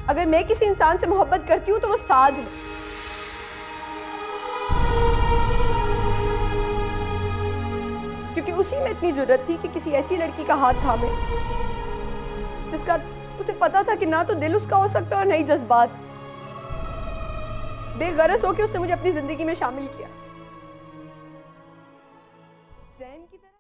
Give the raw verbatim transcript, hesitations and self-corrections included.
अगर मैं किसी इंसान से मोहब्बत करती हूँ तो वो साद है। क्योंकि उसी में इतनी जुर्रत थी कि किसी ऐसी लड़की का हाथ थामे जिसका उसे पता था कि ना तो दिल उसका हो सकता और नहीं जज्बात। बेगरज होकर उसने मुझे अपनी जिंदगी में शामिल किया। ज़ैन की तरह